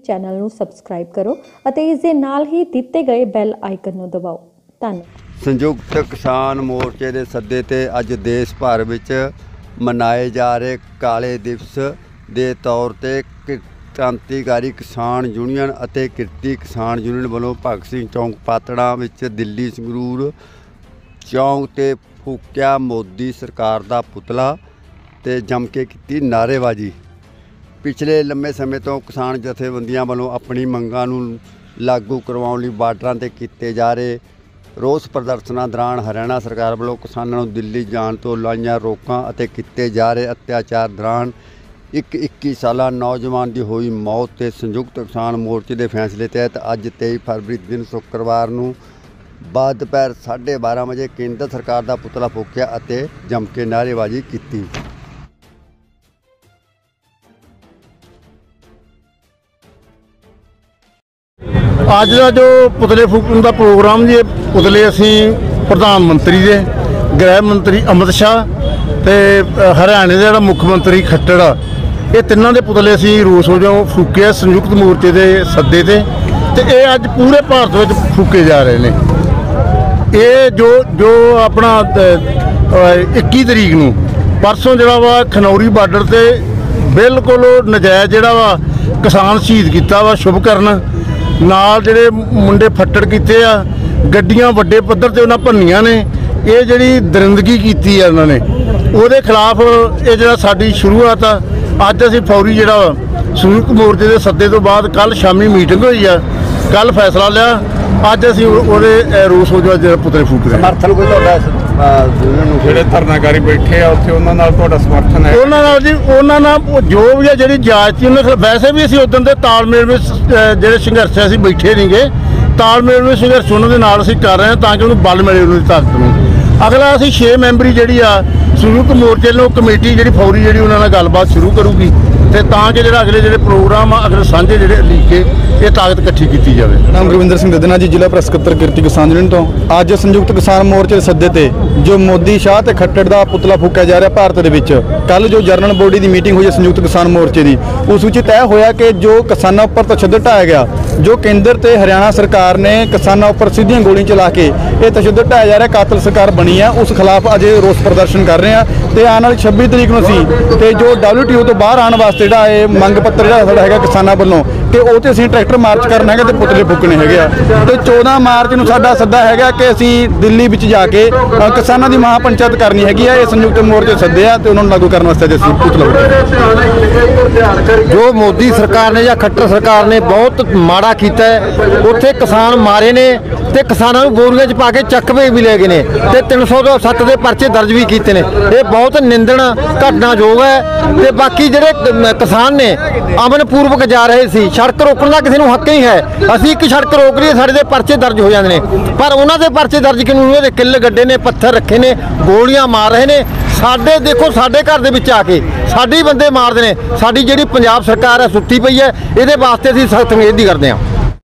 Channel ਨੂੰ subscribe ਕਰੋ ਅਤੇ ਇਸ ਦੇ ਨਾਲ ਹੀ ਦਿੱਤੇ ਗਏ ਬੈਲ ਆਈਕਨ ਨੂੰ ਦਬਾਓ। ਧੰਨਵਾਦ। ਸੰਯੁਕਤ ਕਿਸਾਨ ਮੋਰਚੇ ਦੇ ਸੱਦੇ ਤੇ ਅੱਜ ਦੇਸ਼ ਭਰ ਵਿੱਚ ਮਨਾਏ ਜਾ ਰਹੇ ਕਾਲੇ ਦਿਵਸ ਦੇ ਤੌਰ ਤੇ क्रांतिकारी किसान यूनियन ਅਤੇ किरती किसान यूनियन ਵੱਲੋਂ ਭਗਤ ਸਿੰਘ ਚੌਂਕ ਪਾਤੜਾ ਵਿੱਚ ਦਿੱਲੀ ਸੰਗਰੂਰ ਚੌਂਕ ਤੇ ਫੂਕਿਆ ਮੋਦੀ ਸਰਕਾਰ ਦਾ ਪੁਤਲਾ ਤੇ ਜੰਮ ਕੇ ਕੀਤੀ ਨਾਅਰੇਬਾਜ਼ੀ। ਪਿਛਲੇ ਲੰਮੇ ਸਮੇਂ ਤੋਂ ਕਿਸਾਨ ਜਥੇਬੰਦੀਆਂ ਵੱਲੋਂ ਆਪਣੀ ਮੰਗਾਂ ਨੂੰ ਲਾਗੂ ਕਰਵਾਉਣ ਲਈ ਬਾਰਡਰਾਂ ਤੇ ਕੀਤੇ ਜਾ ਰਹੇ ਰੋਸ ਪ੍ਰਦਰਸ਼ਨਾਂ ਦੌਰਾਨ ਹਰਿਆਣਾ ਸਰਕਾਰ ਵੱਲੋਂ ਕਿਸਾਨਾਂ ਨੂੰ ਦਿੱਲੀ ਜਾਣ ਤੋਂ ਲਾਈਆਂ ਰੋਕਾਂ ਅਤੇ ਕੀਤੇ ਜਾ ਰਹੇ ਅਤਿਆਚਾਰ ਦੌਰਾਨ एक 21 ਸਾਲਾ नौजवान की हुई मौत ਤੇ संयुक्त किसान मोर्चे के फैसले तहत अज 23 फरवरी दिन शुक्रवार ਨੂੰ बाद दोपहर 12:30 ਵਜੇ केंद्र सरकार का पुतला फूकिया ਅਤੇ जम के नारेबाजी की। ਅੱਜ ਦਾ ਜੋ ਪੁਤਲੇ ਫੂਕਣ ਦਾ ਪ੍ਰੋਗਰਾਮ ਜੀ, ਪੁਤਲੇ ਅਸੀਂ ਪ੍ਰਧਾਨ ਮੰਤਰੀ ਦੇ, ਗ੍ਰਹਿ ਮੰਤਰੀ ਅਮਿਤ ਸ਼ਾਹ ਤੇ ਹਰਿਆਣੇ ਦਾ ਜਿਹੜਾ ਮੁੱਖ ਮੰਤਰੀ ਖੱਟੜ, ਇਹ ਤਿੰਨਾਂ ਦੇ ਪੁਤਲੇ ਅਸੀਂ ਰੋਸ ਵਜੋਂ ਫੂਕੇ ਸੰਯੁਕਤ ਮੋਰਚੇ ਦੇ ਸੱਦੇ ਤੇ ਇਹ ਅੱਜ ਪੂਰੇ ਭਾਰਤ ਵਿੱਚ ਫੂਕੇ ਜਾ ਰਹੇ ਨੇ। ਇਹ ਜੋ ਆਪਣਾ 21 ਤਰੀਕ ਨੂੰ ਪਰਸੋਂ ਜਿਹੜਾ ਵਾ ਖਨੌਰੀ ਬਾਰਡਰ ਤੇ ਬਿਲਕੁਲ ਨਜਾਇਜ਼ ਜਿਹੜਾ ਵਾ ਕਿਸਾਨ ਸ਼ਹੀਦ ਕੀਤਾ ਵਾ ਸ਼ੁਭਕਰਨ ਨਾਲ ਜਿਹੜੇ ਮੁੰਡੇ ਫੱਟੜ ਕੀਤੇ ਆ, ਗੱਡੀਆਂ ਵੱਡੇ ਪੱਧਰ ਤੇ ਉਹਨਾਂ ਭੰਨੀਆਂ ਨੇ। ਇਹ ਜਿਹੜੀ ਦਰਿੰਦਗੀ ਕੀਤੀ ਆ ਉਹਨਾਂ ਨੇ, ਉਹਦੇ ਖਿਲਾਫ ਇਹ ਜਿਹੜਾ ਸਾਡੀ ਸ਼ੁਰੂਆਤ ਆ। ਅੱਜ ਅਸੀਂ ਫੌਰੀ ਜਿਹੜਾ ਸੰਯੁਕਤ ਮੋਰਚੇ ਦੇ ਸੱਦੇ ਤੋਂ ਬਾਅਦ ਕੱਲ੍ਹ ਸ਼ਾਮੀ ਮੀਟਿੰਗ ਹੋਈ ਆ, ਕੱਲ੍ਹ ਫੈਸਲਾ ਲਿਆ, ਅੱਜ ਅਸੀਂ ਉਹਦੇ ਰੋਸ ਵਜੋਂ ਜਿਹੜਾ ਪੁਤਲੇ ਫੂਕ ਰਹੇ। ਸਮਰਥਨ ਕੋਈ ਤੁਹਾਡਾ ਜਿਹੜੇ ਧਰਨਾਕਾਰੀ ਬੈਠੇ ਆ ਉੱਥੇ ਉਹਨਾਂ ਨਾਲ ਤੁਹਾਡਾ ਸਮਰਥਨ ਹੈ? ਉਹਨਾਂ ਨਾਲ ਜੀ, ਉਹਨਾਂ ਨਾਲ ਜੋ ਵੀ ਆ ਜਿਹੜੀ ਜਾਂਚ ਸੀ ਉਹਨਾਂ ਵੈਸੇ ਵੀ ਅਸੀਂ ਉਦੋਂ ਦੇ ਤਾਲਮੇਲ ਵਿੱਚ ਜਿਹੜੇ ਸੰਘਰਸ਼ ਅਸੀਂ ਬੈਠੇ ਨਹੀਂਗੇ, ਤਾਲਮੇਲ ਵਿੱਚ ਸੰਘਰਸ਼ ਉਹਨਾਂ ਦੇ ਨਾਲ ਅਸੀਂ ਕਰ ਰਹੇ ਹਾਂ ਤਾਂ ਕਿ ਉਹਨੂੰ ਬਲ ਮਿਲੇ ਉਹਨਾਂ ਦੀ ਤਾਕਤ ਨੂੰ। ਅਗਲਾ ਅਸੀਂ 6 ਮੈਂਬਰੀ ਜਿਹੜੀ ਆ ਸੰਯੁਕਤ ਮੋਰਚੇ ਨੂੰ ਕਮੇਟੀ ਜਿਹੜੀ ਫੌਰੀ ਜਿਹੜੀ ਉਹਨਾਂ ਨਾਲ ਗੱਲਬਾਤ ਸ਼ੁਰੂ ਕਰੂਗੀ ਤੇ ਤਾਂ ਕਿ ਜਿਹੜਾ ਅਗਲੇ ਜਿਹੜੇ ਪ੍ਰੋਗਰਾਮ ਆ ਅਗਲੇ ਸਾਂਝੇ ਜਿਹੜੇ ਲੀਕੇ ਇਹ ਤਾਕਤ ਇਕੱਠੀ ਕੀਤੀ ਜਾਵੇ। ਨਾਮ ਗੁਰਵਿੰਦਰ ਸਿੰਘ ਦੱਦਨਾ ਜੀ, ਜ਼ਿਲ੍ਹਾ ਪ੍ਰੈਸ ਸਕੱਤਰ ਕਿਰਤੀ ਕਿਸਾਨ ਯੂਨੀਅਨ ਤੋਂ। ਅੱਜ ਸੰਯੁਕਤ ਕਿਸਾਨ ਮੋਰਚੇ ਦੇ ਸੱਦੇ ਤੇ ਜੋ ਮੋਦੀ ਸ਼ਾਹ ਤੇ ਖੱਟੜ ਦਾ ਪੁਤਲਾ ਫੂਕਿਆ ਜਾ ਰਿਹਾ ਭਾਰਤ ਦੇ ਵਿੱਚ, ਕੱਲ ਜੋ ਜਰਨਲ ਬੋਡੀ ਦੀ ਮੀਟਿੰਗ ਹੋਈ ਹੈ ਸੰਯੁਕਤ ਕਿਸਾਨ ਮੋਰਚੇ ਦੀ, ਉਸ ਵਿੱਚ ਤੈਅ ਹੋਇਆ ਕਿ ਜੋ ਕਿਸਾਨਾਂ ਉੱਪਰ ਤਸ਼ੱਦਦ ਢਾਇਆ ਗਿਆ, ਜੋ ਕੇਂਦਰ ਤੇ ਹਰਿਆਣਾ ਸਰਕਾਰ ਨੇ ਕਿਸਾਨਾਂ ਉੱਪਰ ਸਿੱਧੀਆਂ ਗੋਲੀਆਂ ਚਲਾ ਕੇ ਇਹ ਤਸ਼ੱਦਦ ਢਾਇਆ ਜਾ ਰਿਹਾ, ਕਾਤਲ ਸਰਕਾਰ ਬਣੀ ਆ, ਉਸ ਖਿਲਾਫ ਅੱਜ ਰੋਸ ਪ੍ਰਦਰਸ਼ਨ ਕਰ ਰਹੇ ਆ। ਤੇ ਆਉਣ ਵਾਲੀ 26 ਤਰੀਕ ਨੂੰ ਅਸੀਂ ਤੇ ਜੋ WTO ਤੋਂ ਬਾਹਰ ਆਉਣ ਵਾਸਤੇ ਜਿਹੜਾ ਇਹ ਮੰਗ ਪੱਤਰ ਜਿਹੜਾ ਸਾਡਾ ਹੈਗਾ ਕਿਸਾਨਾਂ ਵੱਲੋਂ ਕਿ ਉਹ ਤੇ ਅਸੀਂ ਟਰੈਕਟਰ ਮਾਰਚ ਕਰਨਾ ਹੈਗਾ ਤੇ ਪੁਤਲੇ ਫੂਕਣੇ ਹੈਗੇ ਆ। ਤੇ 14 ਮਾਰਚ ਨੂੰ ਸਾਡਾ ਸੱਦਾ ਹੈਗਾ ਕਿ ਅਸੀਂ ਦਿੱਲੀ ਵਿੱਚ ਜਾ ਕੇ ਕਿਸਾਨਾਂ ਦੀ ਮਹਾ ਪੰਚਾਇਤ ਕਰਨੀ ਹੈਗੀ ਆ। ਇਹ ਸੰਯੁਕਤ ਮੋਰਚੇ ਸੱਦੇ ਆ ਤੇ ਉਹਨਾਂ ਨੂੰ ਲਾਗੂ ਕਰਨ ਵਾਸਤੇ ਅਸੀਂ ਪੁਤਲਾ ਜੋ ਮੋਦੀ ਸਰਕਾਰ ਨੇ ਜਾਂ ਖੱਟਰ ਸਰਕਾਰ ਨੇ ਬਹੁਤ ਮਾੜਾ ਕੀਤਾ ਹੈ। ਉੱਥੇ ਕਿਸਾਨ ਮਾਰੇ ਨੇ ਤੇ ਕਿਸਾਨਾਂ ਨੂੰ ਬੋਰੀਆਂ 'ਚ ਪਾ ਕੇ ਚੱਕਵੇ ਵੀ ਲੈ ਗਏ ਨੇ ਤੇ 307 ਦੇ ਪਰਚੇ ਦਰਜ ਵੀ ਕੀਤੇ ਨੇ। ਇਹ ਬਹੁਤ ਨਿੰਦਣ ਘਟਨਾਯੋਗ ਹੈ। ਤੇ ਬਾਕੀ ਜਿਹੜੇ ਕਿਸਾਨ ਨੇ ਅਮਨ ਪੂਰਵਕ ਜਾ ਰਹੇ ਸੀ, ਸੜਕ ਰੋਕਣ ਦਾ ਕਿਸੇ ਨੂੰ ਹੱਕ ਨਹੀਂ ਹੈ। ਅਸੀਂ ਇੱਕ ਸੜਕ ਰੋਕ ਲਈਏ ਸਾਡੇ ਦੇ ਪਰਚੇ ਦਰਜ ਹੋ ਜਾਂਦੇ ਨੇ, ਪਰ ਉਹਨਾਂ ਦੇ ਪਰਚੇ ਦਰਜ ਕਿਉਂ ਨਹੀਂ ਹੋਏ? ਕਿੱਲ ਗੱਡੇ ਨੇ, ਪੱਥਰ ਰੱਖੇ ਨੇ, ਗੋਲੀਆਂ ਮਾਰ ਰਹੇ ਨੇ। ਸਾਡੇ ਦੇਖੋ, ਸਾਡੇ ਘਰ ਦੇ ਵਿੱਚ ਆ ਕੇ ਸਾਡੇ ਬੰਦੇ ਮਾਰਦੇ ਨੇ। ਸਾਡੀ ਜਿਹੜੀ ਪੰਜਾਬ ਸਰਕਾਰ ਹੈ ਸੁੱਤੀ ਪਈ ਹੈ, ਇਹਦੇ ਵਾਸਤੇ ਅਸੀਂ ਸਖਤ ਨਿਖੇਧੀ ਕਰਦੇ ਹਾਂ।